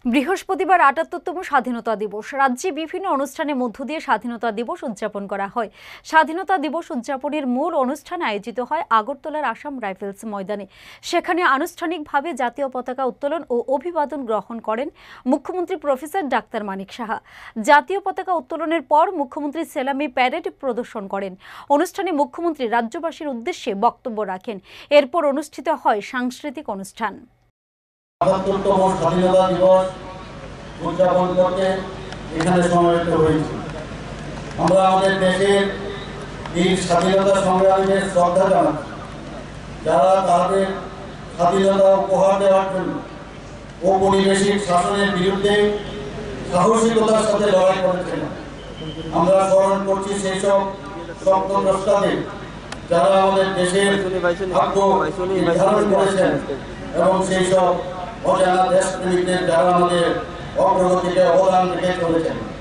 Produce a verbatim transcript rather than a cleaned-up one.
বৃহস্পতিবার আটাত্তরতম স্বাধীনতা দিবস। রাজ্যে বিভিন্ন অনুষ্ঠানের মধ্য দিয়ে স্বাধীনতা দিবস উদযাপন করা হয়। স্বাধীনতা দিবস উদযাপনের মূল অনুষ্ঠান আয়োজিত হয় আগরতলার আসাম রাইফেলস ময়দানে। সেখানে আনুষ্ঠানিকভাবে জাতীয় পতাকা উত্তোলন ও অভিবাদন গ্রহণ করেন মুখ্যমন্ত্রী প্রফেসর ডাক্তার মানিক সাহা। জাতীয় পতাকা উত্তোলনের পর মুখ্যমন্ত্রী সেলামি প্যারেড প্রদর্শন করেন। অনুষ্ঠানে মুখ্যমন্ত্রী রাজ্যবাসীর উদ্দেশ্যে বক্তব্য রাখেন। এরপর অনুষ্ঠিত হয় সাংস্কৃতিক অনুষ্ঠান। আটাত্তরতম স্বাধীনতা দিবস উদযাপন করতে এখানে সমবেত হয়েছি। আমরা আমাদের দেশের বীর স্বাধীনতা সংগ্রামীদের শ্রদ্ধা জানাচ্ছি, যারা তাদের স্বাধীনতা উপহার দেওয়ার জন্য ঔপনিবেশিক শাসনের বিরুদ্ধে সাহসিকতার সাথে লড়াই করেছেন। আমরা স্মরণ করছি সেই সব স্বপ্নদ্রষ্টাদের, যারা আমাদের দেশের ভাগ্য নির্ধারণ করেছেন, এবং সেই সব অজানা দেশপ্রেমিকদের, যারা আমাদের অগ্রগতিতে অবদান রেখে চলেছেন।